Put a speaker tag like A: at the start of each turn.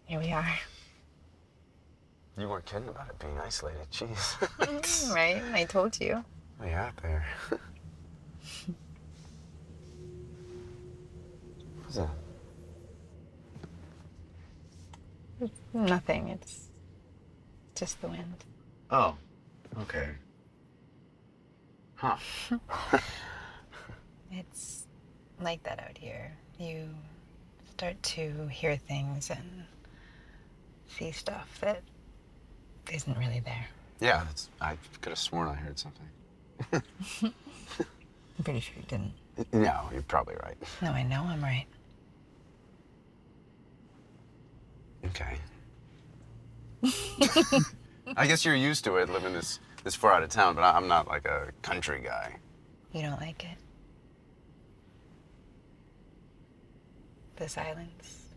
A: Here we are.
B: You weren't kidding about it being isolated. Jeez.
A: Right? I told you.
B: Way out there. What's that?
A: Nothing. It's just the wind.
B: Oh, okay. Huh.
A: It's like that out here. You start to hear things and see stuff that isn't really there.
B: Yeah, I could have sworn I heard something.
A: I'm pretty sure you didn't.
B: No, you're probably right.
A: No, I know I'm right.
B: Okay. I guess you're used to it, living this far out of town, but I'm not like a country guy.
A: You don't like it? The silence?